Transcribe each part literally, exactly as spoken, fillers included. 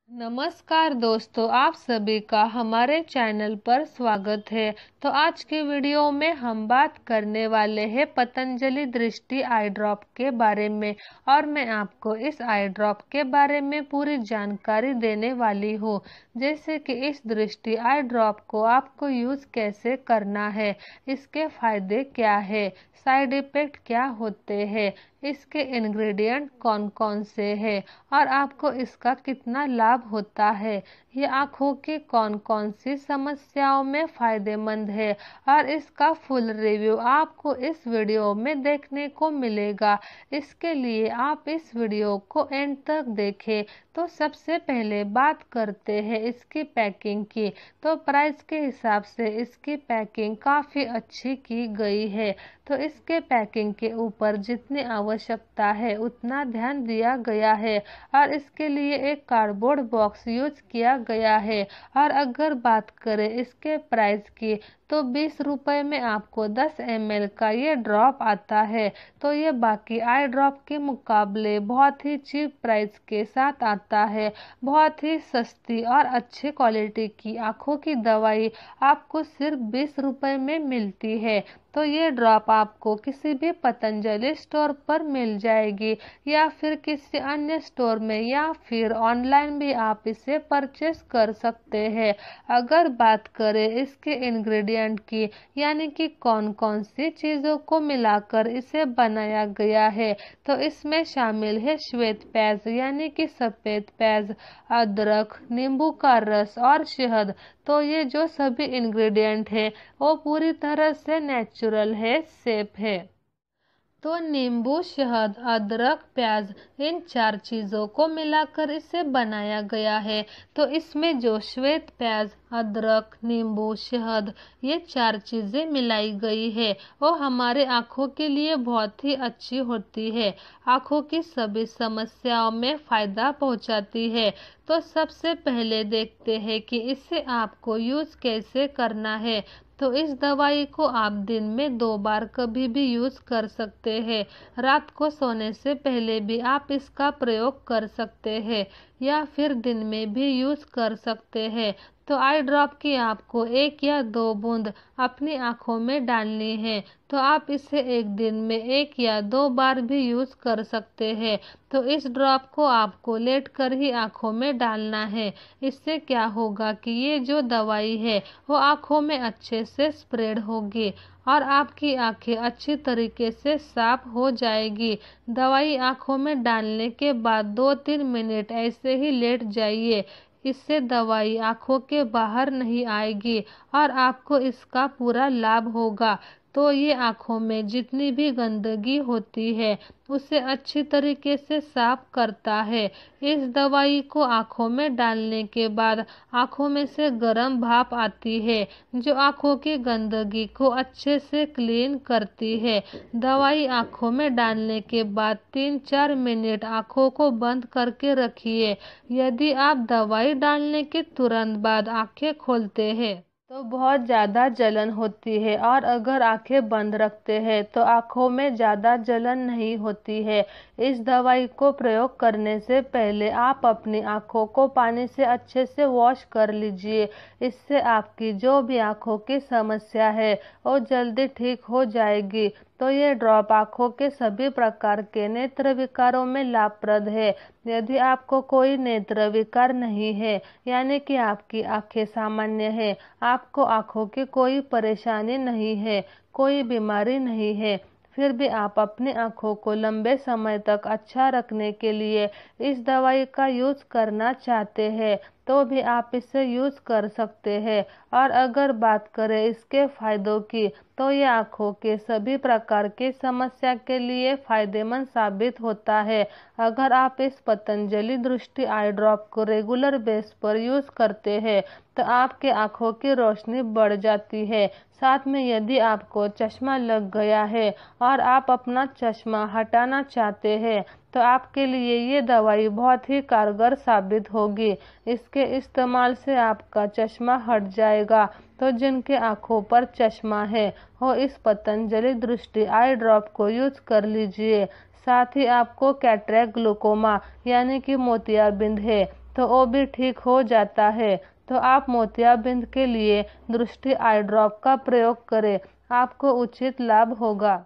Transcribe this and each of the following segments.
नमस्कार दोस्तों, आप सभी का हमारे चैनल पर स्वागत है। तो आज के वीडियो में हम बात करने वाले हैं पतंजलि दृष्टि आई ड्रॉप के बारे में और मैं आपको इस आई ड्रॉप के बारे में पूरी जानकारी देने वाली हूँ। जैसे कि इस दृष्टि आई ड्रॉप को आपको यूज़ कैसे करना है, इसके फायदे क्या है, साइड इफ़ेक्ट क्या होते हैं, इसके इंग्रेडिएंट कौन कौन से हैं और आपको इसका कितना लाभ होता है, ये आँखों की कौन कौन सी समस्याओं में फ़ायदेमंद है और इसका फुल रिव्यू आपको इस वीडियो में देखने को मिलेगा। इसके लिए आप इस वीडियो को एंड तक देखें। तो सबसे पहले बात करते हैं इसकी पैकिंग की। तो प्राइस के हिसाब से इसकी पैकिंग काफ़ी अच्छी की गई है। तो इसके पैकिंग के ऊपर जितनी आवश्यकता है उतना ध्यान दिया गया है और इसके लिए एक कार्डबोर्ड बॉक्स यूज किया गया है। और अगर बात करें इसके प्राइस की तो बीस रुपए में आपको दस एम एल का ये ड्रॉप आता है। तो ये बाकी आई ड्रॉप के मुकाबले बहुत ही चीप प्राइस के साथ आता है। बहुत ही सस्ती और अच्छी क्वालिटी की आँखों की दवाई आपको सिर्फ बीस रुपए में मिलती है। तो ये ड्रॉप आपको किसी भी पतंजलि स्टोर पर मिल जाएगी या फिर किसी अन्य स्टोर में या फिर ऑनलाइन भी आप इसे परचेस कर सकते हैं। अगर बात करें इसके इंग्रेडिएंट की, यानी कि कौन कौन सी चीज़ों को मिलाकर इसे बनाया गया है, तो इसमें शामिल है श्वेत प्याज यानी कि सफ़ेद प्याज, अदरक, नींबू का रस और शहद। तो ये जो सभी इंग्रेडिएंट है वो पूरी तरह से नेचुरल है, सेफ है। तो नींबू, शहद, अदरक, प्याज, इन चार चीज़ों को मिलाकर इसे बनाया गया है। तो इसमें जो श्वेत प्याज, अदरक, नींबू, शहद, ये चार चीज़ें मिलाई गई है वो हमारे आँखों के लिए बहुत ही अच्छी होती है, आँखों की सभी समस्याओं में फ़ायदा पहुंचाती है। तो सबसे पहले देखते हैं कि इसे आपको यूज़ कैसे करना है। तो इस दवाई को आप दिन में दो बार कभी भी यूज़ कर सकते हैं। रात को सोने से पहले भी आप इसका प्रयोग कर सकते हैं या फिर दिन में भी यूज़ कर सकते हैं। तो आई ड्रॉप की आपको एक या दो बूंद अपनी आँखों में डालनी है। तो आप इसे एक दिन में एक या दो बार भी यूज़ कर सकते हैं। तो इस ड्रॉप को आपको लेट कर ही आँखों में डालना है। इससे क्या होगा कि ये जो दवाई है वो आँखों में अच्छे से स्प्रेड होगी और आपकी आंखें अच्छी तरीके से साफ हो जाएगी। दवाई आँखों में डालने के बाद दो तीन मिनट ऐसे ही लेट जाइए। इससे दवाई आँखों के बाहर नहीं आएगी और आपको इसका पूरा लाभ होगा। तो ये आँखों में जितनी भी गंदगी होती है उसे अच्छी तरीके से साफ करता है। इस दवाई को आँखों में डालने के बाद आँखों में से गर्म भाप आती है जो आँखों की गंदगी को अच्छे से क्लीन करती है। दवाई आँखों में डालने के बाद तीन चार मिनट आँखों को बंद करके रखिए। यदि आप दवाई डालने के तुरंत बाद आँखें खोलते हैं तो बहुत ज़्यादा जलन होती है और अगर आंखें बंद रखते हैं तो आंखों में ज़्यादा जलन नहीं होती है। इस दवाई को प्रयोग करने से पहले आप अपनी आंखों को पानी से अच्छे से वॉश कर लीजिए। इससे आपकी जो भी आंखों की समस्या है वो जल्दी ठीक हो जाएगी। तो ये ड्रॉप आँखों के सभी प्रकार के नेत्र विकारों में लाभप्रद है। यदि आपको कोई नेत्र विकार नहीं है, यानी कि आपकी आंखें सामान्य है, आपको आँखों की कोई परेशानी नहीं है, कोई बीमारी नहीं है, फिर भी आप अपनी आँखों को लंबे समय तक अच्छा रखने के लिए इस दवाई का यूज़ करना चाहते हैं तो भी आप इसे यूज़ कर सकते हैं। और अगर बात करें इसके फायदों की तो ये आँखों के सभी प्रकार की समस्या के लिए फायदेमंद साबित होता है। अगर आप इस पतंजलि दृष्टि आई ड्रॉप को रेगुलर बेस पर यूज़ करते हैं तो आपके आँखों की रोशनी बढ़ जाती है। साथ में यदि आपको चश्मा लग गया है और आप अपना चश्मा हटाना चाहते हैं तो आपके लिए ये दवाई बहुत ही कारगर साबित होगी। इसके इस्तेमाल से आपका चश्मा हट जाएगा। तो जिनके आँखों पर चश्मा है वो इस पतंजलि दृष्टि आई ड्रॉप को यूज कर लीजिए। साथ ही आपको कैटरेक्ट ग्लूकोमा यानी कि मोतियाबिंद है तो वो भी ठीक हो जाता है। तो आप मोतियाबिंद के लिए दृष्टि आई ड्रॉप का प्रयोग करें, आपको उचित लाभ होगा।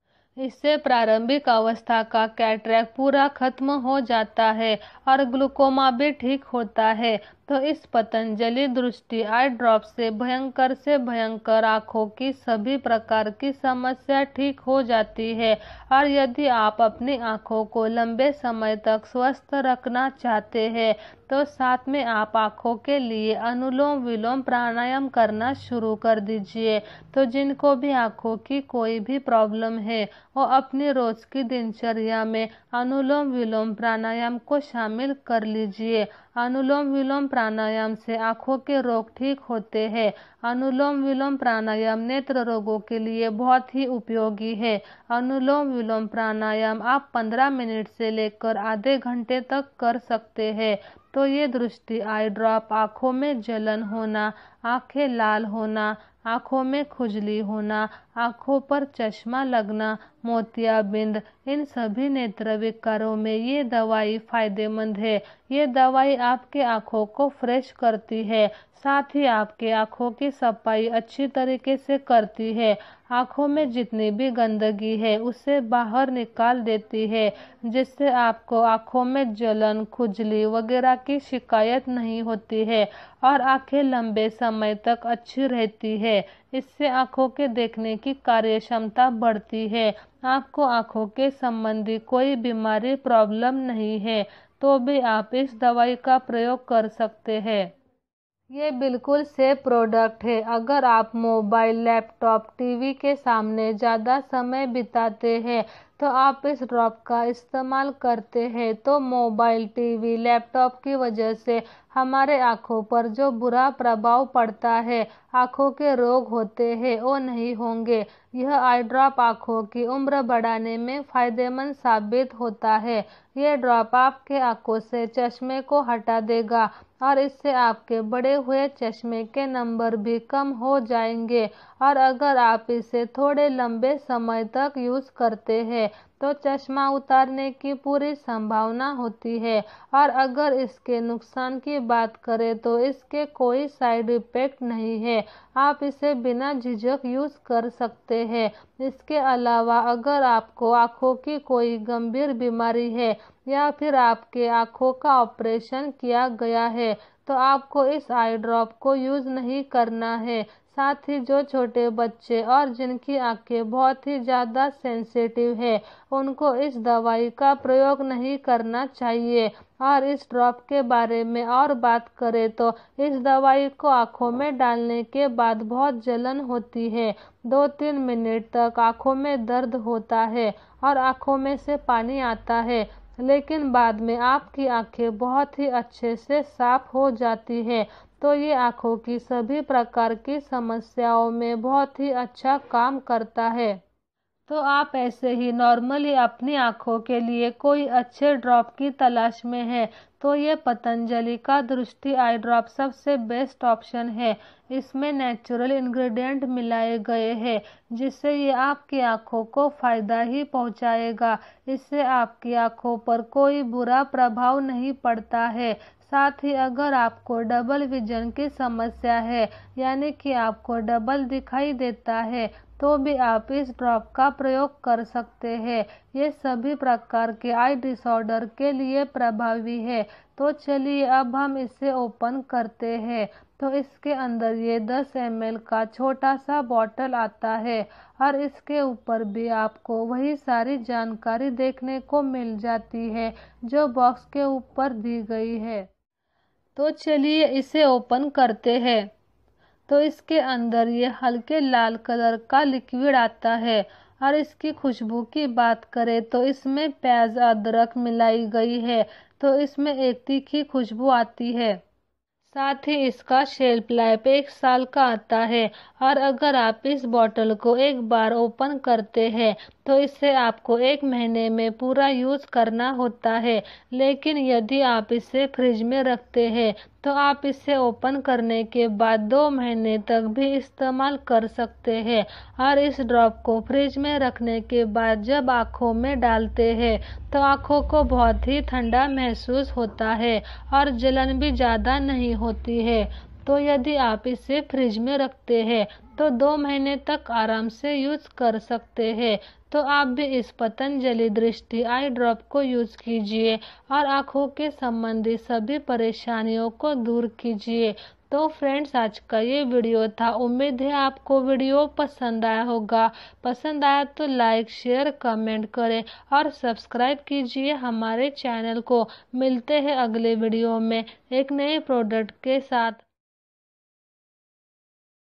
इससे प्रारंभिक अवस्था का कैटरेक्ट पूरा खत्म हो जाता है और ग्लूकोमा भी ठीक होता है। तो इस पतंजलि दृष्टि आई ड्रॉप से भयंकर से भयंकर आँखों की सभी प्रकार की समस्या ठीक हो जाती है। और यदि आप अपनी आँखों को लंबे समय तक स्वस्थ रखना चाहते हैं तो साथ में आप आँखों के लिए अनुलोम विलोम प्राणायाम करना शुरू कर दीजिए। तो जिनको भी आँखों की कोई भी प्रॉब्लम है वो अपनी रोज की दिनचर्या में अनुलोम विलोम प्राणायाम को शामिल कर लीजिए। अनुलोम विलोम प्राणायाम से आँखों के रोग ठीक होते हैं। अनुलोम विलोम प्राणायाम नेत्र रोगों के लिए बहुत ही उपयोगी है। अनुलोम विलोम प्राणायाम आप पंद्रह मिनट से लेकर आधे घंटे तक कर सकते हैं। तो ये दृष्टि आई ड्रॉप आँखों में जलन होना, आँखें लाल होना, आँखों में खुजली होना, आँखों पर चश्मा लगना, मोतियाबिंद, इन सभी नेत्र विकारों में ये दवाई फायदेमंद है। ये दवाई आपके आँखों को फ्रेश करती है, साथ ही आपके आँखों की सफाई अच्छी तरीके से करती है। आँखों में जितनी भी गंदगी है उसे बाहर निकाल देती है, जिससे आपको आँखों में जलन, खुजली वगैरह की शिकायत नहीं होती है और आँखें लंबे समय तक अच्छी रहती है। इससे आँखों के देखने की कार्य क्षमता बढ़ती है। आपको आँखों के संबंधी कोई बीमारी प्रॉब्लम नहीं है तो भी आप इस दवाई का प्रयोग कर सकते हैं। ये बिल्कुल सेफ प्रोडक्ट है। अगर आप मोबाइल, लैपटॉप, टीवी के सामने ज़्यादा समय बिताते हैं तो आप इस ड्रॉप का इस्तेमाल करते हैं तो मोबाइल, टीवी, लैपटॉप की वजह से हमारे आँखों पर जो बुरा प्रभाव पड़ता है, आँखों के रोग होते हैं, वो नहीं होंगे। यह आई ड्रॉप आँखों की उम्र बढ़ाने में फ़ायदेमंद साबित होता है। ये ड्रॉप आपके आँखों से चश्मे को हटा देगा और इससे आपके बड़े हुए चश्मे के नंबर भी कम हो जाएंगे। और अगर आप इसे थोड़े लंबे समय तक यूज़ करते हैं तो चश्मा उतारने की पूरी संभावना होती है। और अगर इसके नुकसान की बात करें तो इसके कोई साइड इफ़ेक्ट नहीं है, आप इसे बिना झिझक यूज़ कर सकते हैं। इसके अलावा अगर आपको आँखों की कोई गंभीर बीमारी है या फिर आपके आँखों का ऑपरेशन किया गया है तो आपको इस आई ड्रॉप को यूज़ नहीं करना है। साथ ही जो छोटे बच्चे और जिनकी आंखें बहुत ही ज़्यादा सेंसिटिव है उनको इस दवाई का प्रयोग नहीं करना चाहिए। और इस ड्रॉप के बारे में और बात करें तो इस दवाई को आँखों में डालने के बाद बहुत जलन होती है, दो तीन मिनट तक आँखों में दर्द होता है और आँखों में से पानी आता है, लेकिन बाद में आपकी आंखें बहुत ही अच्छे से साफ हो जाती है। तो ये आँखों की सभी प्रकार की समस्याओं में बहुत ही अच्छा काम करता है। तो आप ऐसे ही नॉर्मली अपनी आँखों के लिए कोई अच्छे ड्रॉप की तलाश में है तो ये पतंजलि का दृष्टि आई ड्रॉप सबसे बेस्ट ऑप्शन है। इसमें नेचुरल इंग्रेडिएंट मिलाए गए हैं जिससे ये आपकी आँखों को फ़ायदा ही पहुंचाएगा। इससे आपकी आँखों पर कोई बुरा प्रभाव नहीं पड़ता है। साथ ही अगर आपको डबल विजन की समस्या है, यानी कि आपको डबल दिखाई देता है, तो भी आप इस ड्रॉप का प्रयोग कर सकते हैं। ये सभी प्रकार के आई डिसऑर्डर के लिए प्रभावी है। तो चलिए अब हम इसे ओपन करते हैं। तो इसके अंदर ये दस एम एल का छोटा सा बॉटल आता है और इसके ऊपर भी आपको वही सारी जानकारी देखने को मिल जाती है जो बॉक्स के ऊपर दी गई है। तो चलिए इसे ओपन करते हैं। तो इसके अंदर ये हल्के लाल कलर का लिक्विड आता है और इसकी खुशबू की बात करें तो इसमें प्याज, अदरक मिलाई गई है तो इसमें एक तीखी खुशबू आती है। साथ ही इसका शेल्फ लाइफ एक साल का आता है और अगर आप इस बॉटल को एक बार ओपन करते हैं तो इसे आपको एक महीने में पूरा यूज़ करना होता है। लेकिन यदि आप इसे फ्रिज में रखते हैं तो आप इसे ओपन करने के बाद दो महीने तक भी इस्तेमाल कर सकते हैं। और इस ड्रॉप को फ्रिज में रखने के बाद जब आँखों में डालते हैं तो आँखों को बहुत ही ठंडा महसूस होता है और जलन भी ज़्यादा नहीं होती है। तो यदि आप इसे फ्रिज में रखते हैं तो दो महीने तक आराम से यूज़ कर सकते हैं। तो आप भी इस पतंजलि दृष्टि आई ड्रॉप को यूज़ कीजिए और आँखों के संबंधी सभी परेशानियों को दूर कीजिए। तो फ्रेंड्स, आज का ये वीडियो था। उम्मीद है आपको वीडियो पसंद आया होगा। पसंद आया तो लाइक शेयर कमेंट करें और सब्सक्राइब कीजिए हमारे चैनल को। मिलते हैं अगले वीडियो में एक नए प्रोडक्ट के साथ।